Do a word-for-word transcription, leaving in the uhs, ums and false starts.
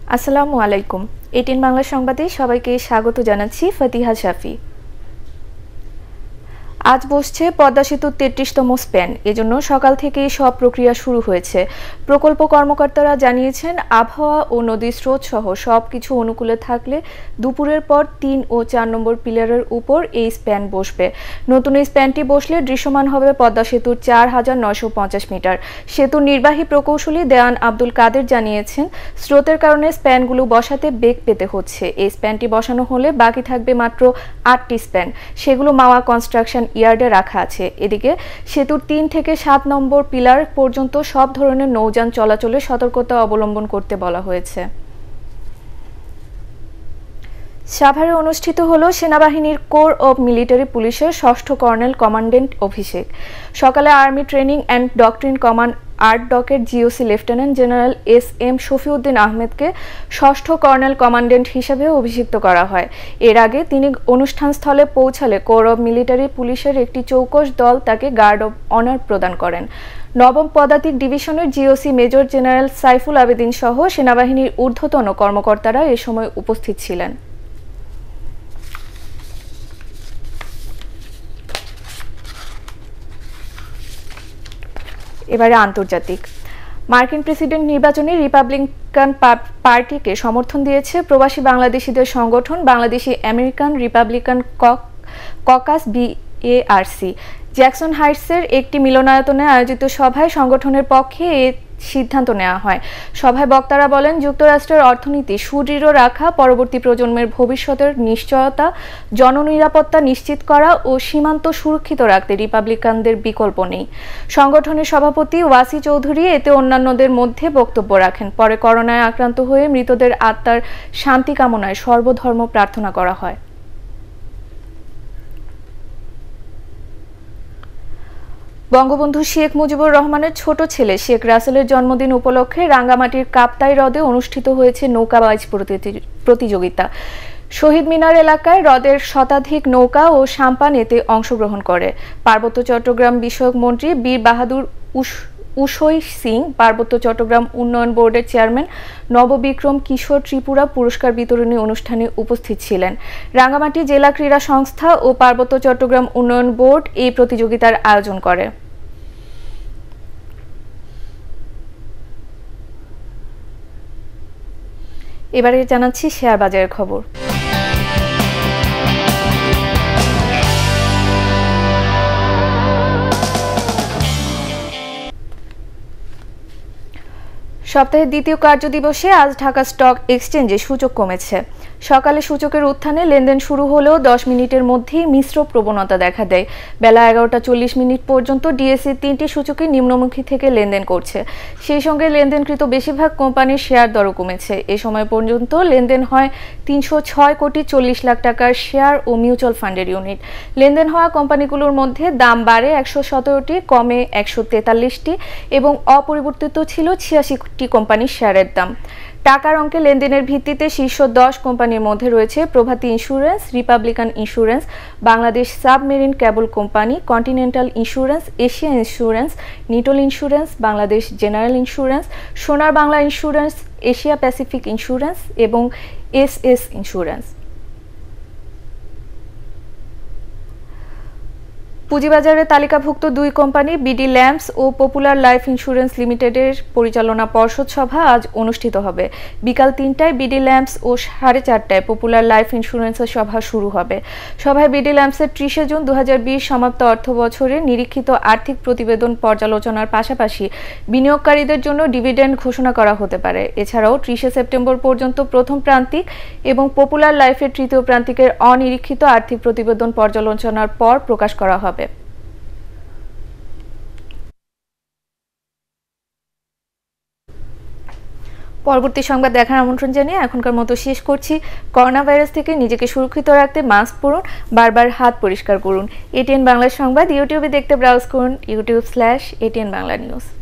আসসালামু আলাইকুম। এটিএন বাংলা সংবাদে সবাইকে স্বাগত জানাচ্ছি ফতিহা শাফি। আজ বসছে পদ্মা সেতুর তেত্রিশতম স্প্যান, এজন্য সকাল থেকেই সব প্রক্রিয়া শুরু হয়েছে। প্রকল্প কর্মকর্তারা জানিয়েছেন, আবহাওয়া ও নদীর স্রোত সহ সব কিছু অনুকূলে থাকলে দুপুরের পর তিন ও চার নম্বর পিলারের উপর এই স্প্যান বসবে। নতুন এই স্প্যানটি বসলে দৃশ্যমান হবে পদ্মা সেতুর চার হাজার নয়শো পঞ্চাশ মিটার। সেতুর নির্বাহী প্রকৌশলী দেওয়ান আব্দুল কাদের জানিয়েছেন, স্রোতের কারণে স্প্যানগুলো বসাতে বেগ পেতে হচ্ছে। এই স্প্যানটি বসানো হলে বাকি থাকবে মাত্র আটটি স্প্যান, সেগুলো মাওয়া কনস্ট্রাকশন ইয়ার্ডে রাখা আছে। এদিকে সেতুর তিন থেকে সাত নম্বর পিলার পর্যন্ত সব ধরনের নৌযান চলাচলে সতর্কতা অবলম্বন করতে বলা হয়েছে। সাভারে অনুষ্ঠিত হলো সেনাবাহিনীর কোর অব মিলিটারি পুলিশের ষষ্ঠ কর্নেল কমান্ডেন্ট অভিষেক। সকালে army training and doctrine command আর্ট ডকের GOC lieutenant general S M Shafiuddin আহমেদকে ষষ্ঠ কর্নেল কমান্ডেন্ট হিসেবে অভিষিক্ত করা হয়। এর আগে তিনি অনুষ্ঠানস্থলে পৌঁছালে কোর অব মিলিটারি পুলিশের একটি চৌকস দল তাকে গার্ড অব অনার প্রদান করেন। নবম পদাতিক ডিভিশনের GOC major general Saiful Abedin সহ সেনাবাহিনীর ঊর্ধ্বতন কর্মকর্তারা এ সময় উপস্থিত ছিলেন। এবারে আন্তর্জাতিক। মার্কিন প্রেসিডেন্ট নির্বাচনে রিপাবলিকান পার্টিকে সমর্থন দিয়েছে প্রবাসী বাংলাদেশিদের সংগঠন Bangladeshi American Republican caucus BARC. Jackson হাইটসের একটি মিলনায়তনে আয়োজিত সভায় সংগঠনের পক্ষে এ সিদ্ধান্ত নেওয়া হয়। সভায় বক্তারা বলেন, যুক্তরাষ্ট্রের অর্থনীতি সুদৃঢ় রাখা, পরবর্তী প্রজন্মের ভবিষ্যতের নিশ্চয়তা, জননিরাপত্তা নিশ্চিত করা ও সীমান্ত সুরক্ষিত রাখতে রিপাবলিকানদের বিকল্প নেই। সংগঠনের সভাপতি ওয়াসি চৌধুরী এতে অন্যান্যদের মধ্যে বক্তব্য রাখেন। পরে করোনায় আক্রান্ত হয়ে মৃতদের আত্মার শান্তি কামনায় সর্বধর্ম প্রার্থনা করা হয়। বঙ্গবন্ধু শেখ মুজিবুর রহমানের ছোট ছেলে শেখ রাসেলের জন্মদিন উপলক্ষে রাঙ্গামাটির কাপ্তাই হ্রদে অনুষ্ঠিত হয়েছে নৌকাবাজ প্রতিযোগিতা। শহীদ মিনার এলাকায় হ্রদের শতাধিক নৌকা ও সাম্পান এতে অংশগ্রহণ করে। পার্বত্য চট্টগ্রাম বিষয়ক মন্ত্রী বীর বাহাদুর উষৈ সিং, পার্বত্য চট্টগ্রাম উন্নয়ন বোর্ডের চেয়ারম্যান নববিক্রম কিশোর ত্রিপুরা পুরস্কার বিতরণী অনুষ্ঠানে উপস্থিত ছিলেন। রাঙ্গামাটি জেলা ক্রীড়া সংস্থা ও পার্বত্য চট্টগ্রাম উন্নয়ন বোর্ড এই প্রতিযোগিতার আয়োজন করে। এবারে জানাচ্ছি শেয়ার বাজারের খবর। সপ্তাহের দ্বিতীয় কার্যদিবসে আজ ঢাকা স্টক এক্সচেঞ্জে সূচক কমেছে। সকালে সূচকের উত্থানে লেনদেন শুরু হলেও দশ মিনিটের মধ্যেই মিশ্র প্রবণতা দেখা দেয়। বেলা এগারোটা চল্লিশ মিনিট পর্যন্ত ডিএসসি তিনটি সূচকে নিম্নমুখী থেকে লেনদেন করছে। সেই সঙ্গে লেনদেনকৃত বেশিরভাগ কোম্পানির শেয়ার দরও কমেছে। এ সময় পর্যন্ত লেনদেন হয় তিনশো ছয় কোটি চল্লিশ লাখ টাকার শেয়ার ও মিউচুয়াল ফান্ডের ইউনিট। লেনদেন হওয়া কোম্পানিগুলোর মধ্যে দাম বাড়ে একশো সতেরোটি, কমে একশো তেতাল্লিশটি এবং অপরিবর্তিত ছিল ছিয়াশিটি কোম্পানির শেয়ারের দাম। টাকার অঙ্কে লেনদেনের ভিত্তিতে শীর্ষ দশ কোম্পানির মধ্যে রয়েছে Probhati insurance, Republican insurance, Bangladesh submarine cable company, continental insurance, Asia insurance, Nitol insurance, Bangladesh general insurance, Sonar Bangla insurance, Asia Pacific insurance এবং এস এস ইন্স্যুরেন্স। পুঁজিবাজারে তালিকাভুক্ত দুই কোম্পানি বিডি ল্যাম্পস ও পপুলার লাইফ ইন্স্যুরেন্স লিমিটেডের পরিচালনা পর্ষদ সভা আজ অনুষ্ঠিত হবে। বিকাল তিনটায় বিডি ল্যাম্পস ও সাড়ে চারটায় পপুলার লাইফ ইন্স্যুরেন্সের সভা শুরু হবে। সভায় বিডি ল্যাম্পসের ত্রিশে জুন দু হাজার বিশ সমাপ্ত অর্থ বছরে নিরীক্ষিত আর্থিক প্রতিবেদন পর্যালোচনার পাশাপাশি বিনিয়োগকারীদের জন্য ডিভিডেন্ড ঘোষণা করা হতে পারে। এছাড়াও ত্রিশে সেপ্টেম্বর পর্যন্ত প্রথম প্রান্তিক এবং পপুলার লাইফের তৃতীয় প্রান্তিকের অনিরীক্ষিত আর্থিক প্রতিবেদন পর্যালোচনার পর প্রকাশ করা হবে। পরবর্তী সংবাদ দেখার আমন্ত্রণ জানিয়ে এখনকার মতো শেষ করছি। করোনা ভাইরাস থেকে নিজেকে সুরক্ষিত রাখতে মাস্ক পরুন, বারবার হাত পরিষ্কার করুন। এটিএন বাংলা সংবাদ ইউটিউবে দেখতে ব্রাউজ করুন YouTube slash ATN Bangla news.